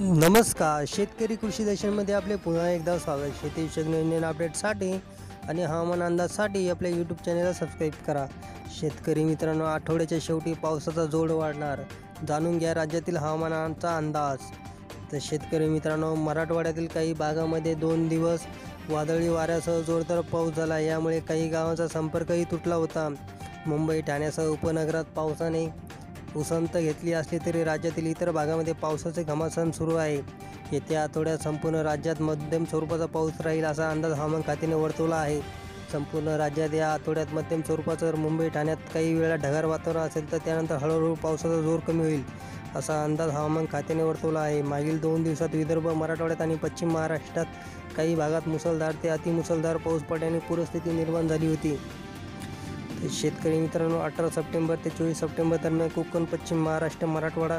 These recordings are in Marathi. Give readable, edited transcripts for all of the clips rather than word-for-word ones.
नमस्कार शेतकरी कृषी दर्शनमध्ये आपले पुन्हा एकदा स्वागत. शेतीविषयक नवीन अपडेटसाठी आणि हवामान अंदाजसाठी आपल्या यूट्यूब चॅनलला सबस्क्राईब करा. शेतकरी मित्रांनो, आठवड्याच्या शेवटी पावसाचा जोर वाढणार, जाणून घ्या राज्यातील हवामानाचा अंदाज. तर शेतकरी मित्रांनो, मराठवाड्यातील काही भागामध्ये 2 दिवस वादळी वाऱ्यासह जोरदार पाऊस झाला. यामुळे काही गावांचा संपर्कही तुटला होता. मुंबई ठाण्यासह उपनगरात पावसाने उसंत घेतली असली तरी राज्यातील इतर भागामध्ये पावसाचे घमासान सुरू आहे. येत्या आठवड्यात संपूर्ण राज्यात मध्यम स्वरूपाचा पाऊस राहील असा अंदाज हवामान खात्याने वर्तवला आहे. संपूर्ण राज्यात या आठवड्यात मध्यम स्वरूपाचं तर मुंबई ठाण्यात काही वेळा ढगाळ वातावरण असेल तर त्यानंतर हळूहळू पावसाचा जोर कमी होईल असा अंदाज हवामान खात्याने वर्तवला आहे. मागील 2 दिवसात विदर्भ, मराठवाड्यात आणि पश्चिम महाराष्ट्रात काही भागात मुसळधार ते अतिमुसळधार पाऊस पडल्याने पूरस्थिती निर्माण झाली होती. शेतकरी मित्रांनो, 18 सप्टेंबर ते 24 सप्टेंबर दरम्यान कोकण, पश्चिम महाराष्ट्र, मराठवाडा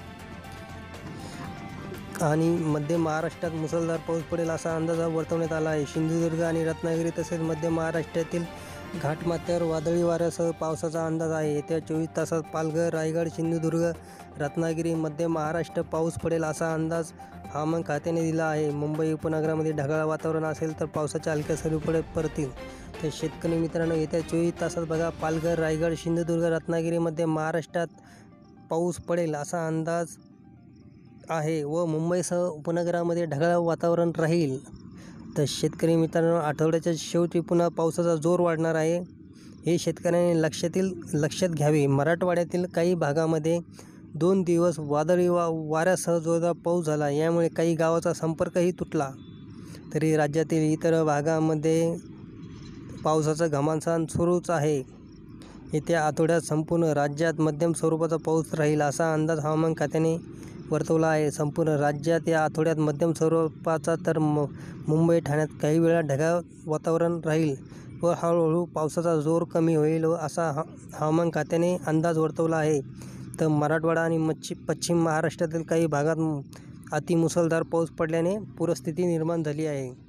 आणि मध्य महाराष्ट्रात मुसळधार पाऊस पडेल असा अंदाज वर्तवण्यात आला आहे. सिंधुदुर्ग आणि रत्नागिरी तसेच मध्य महाराष्ट्रातील घाटमाथ्यावर वादळी वाऱ्यासह पावसाचा अंदाज आहे. येत्या 24 तासात पालघर, रायगड, सिंधुदुर्ग, रत्नागिरी, मध्य महाराष्ट्र पाऊस पडेल असा अंदाज हवामान खात्याने दिला आहे. मुंबई उपनगरामध्ये ढगाळ वातावरण असेल तर पावसाच्या हलक्या सरी पडतील. तर शेतकरी मित्रांनो, येत्या 24 तासात बघा, पालघर, रायगड, सिंधुदुर्ग, रत्नागिरीमध्ये महाराष्ट्रात पाऊस पडेल असा अंदाज आहे व मुंबईसह उपनगरामध्ये ढगाळ वातावरण राहील. तर शेतकरी मित्रांनो, आठवड्याच्या शेवटी पुन्हा पावसाचा जोर वाढणार आहे, हे शेतकऱ्यांनी लक्षात घ्यावे. मराठवाड्यातील काही भागामध्ये 2 दिवस वादळी वाऱ्यासह जोरदार पाऊस झाला. यामुळे काही गावाचा संपर्कही तुटला. तरी राज्यातील इतर भागामध्ये पावसाचं घमासान सुरूच आहे. येत्या आठवड्यात संपूर्ण राज्यात मध्यम स्वरूपाचा पाऊस राहील असा अंदाज हवामान खात्याने वर्तवला आहे. संपूर्ण राज्यात या आठवड्यात मध्यम स्वरूपाचा तर मुंबई, ठाण्यात काही वेळा ढगाळ वातावरण राहील व हळूहळू पावसाचा जोर कमी होईल असा हवामान खात्याने अंदाज वर्तवला आहे. तर मराठवाडा आणि पश्चिम महाराष्ट्रातील काही भागात अतिमुसळधार पाऊस पडल्याने पूरस्थिती निर्माण झाली आहे.